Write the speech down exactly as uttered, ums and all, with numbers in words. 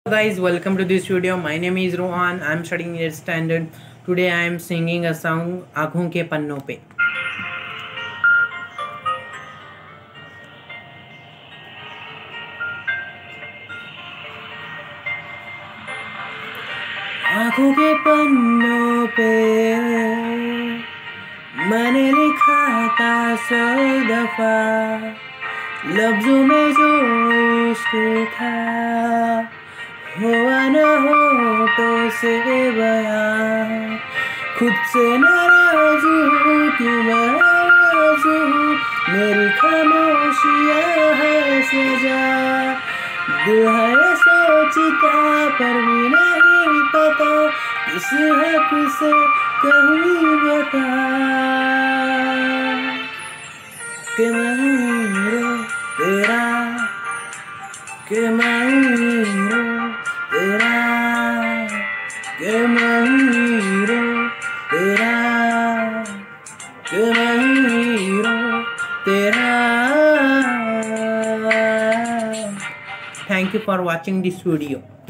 Guys, welcome to this video. My name is Ruhan. I'm studying eighth standard. Today I am singing a song आँखों के पन्नों पे. आँखों के पन्नों पे मैंने लिखा था सौ दफा, लफ्जों में जो इश्क था हुआ न हो तो से बयां, खुद से नाराज हूँ क्यों नाराज हूँ, मेरी खामोशियाँ है सजा, दिल है सोचता पर भी नहीं पता, किस हक से कहूँ बता कि मैं हूँ तेरा, कि मैं हूँ तेरा, कि मैं हूँ तेरा, कि मैं हूँ तेरा. Thank you for watching this video.